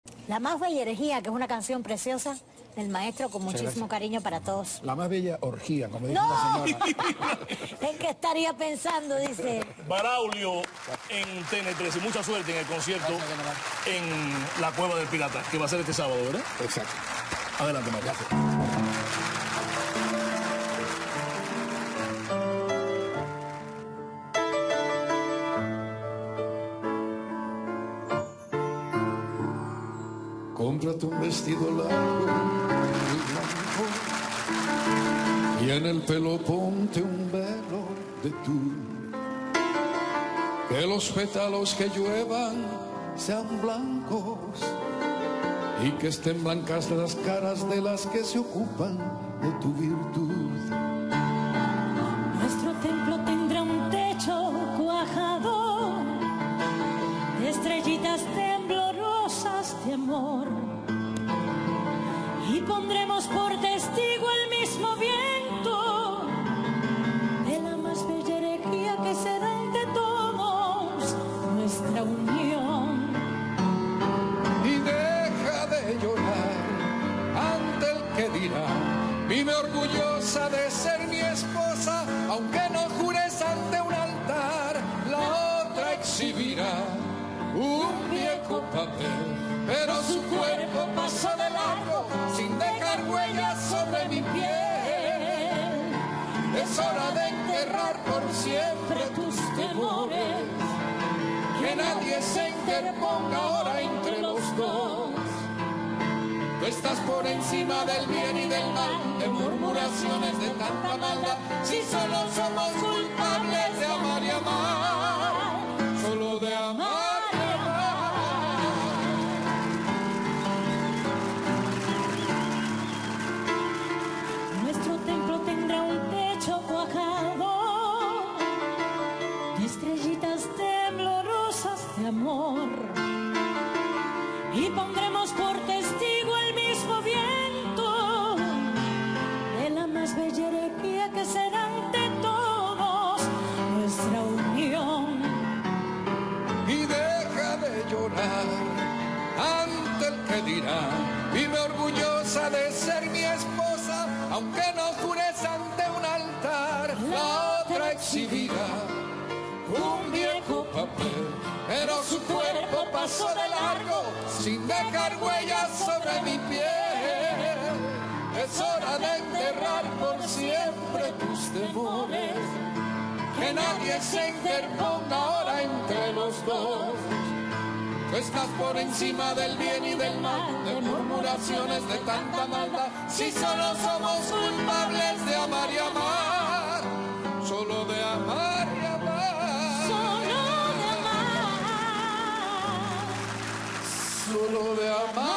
La más bella herejía, que es una canción preciosa del maestro con Muchas muchísimo gracias. cariño para todos. La más bella orgía, como dice ¡No! la señora. ¿En qué estaría pensando? Dice. Braulio en TN13. Mucha suerte en el concierto en la Cueva del Pirata, que va a ser este sábado, ¿verdad? Exacto. Adelante, María. Cómprate un vestido largo y blanco y en el pelo ponte un velo de tul. Que los pétalos que lluevan sean blancos y que estén blancas las caras de las que se ocupan de tu virtud. Nuestro templo tendrá un techo cuajado de estrellitas temblorosas de amor y pondremos por testigo el mismo viento de la más bella herejía que será ante todos nuestra unión. Y deja de llorar ante el que dirá: vive orgullosa de ser mi esposa, aunque no jures ante un altar. La otra exhibirá un viejo papel, pero su cuerpo pasó de largo sin dejar huellas sobre mi piel. Es hora de enterrar por siempre tus temores, que nadie se interponga ahora entre los dos. Tú estás por encima del bien y del mal, de murmuraciones de tanta maldad. Si solo somos culpables de amar y amar, solo de amar y amar. Nuestro templo tendrá un techo cuajado de estrellitas temblorosas de amor y pondremos por testigo el mismo viento de la más bella herejía que será ante todos nuestra unión. Y deja de llorar ante el que dirá: vive orgullosa de ser mi esposa, aunque no jures ante un altar. La otra exhibirá un viejo papel, pero su cuerpo pasó de largo sin dejar huellas sobre mi piel. Es hora de enterrar por siempre tus temores, que nadie se interponga ahora entre los dos. Tú estás por encima del bien y del mal, de murmuraciones de tanta maldad. Si solo somos culpables de amar y amar, solo de amar y amar, Solo de amar, solo de amar.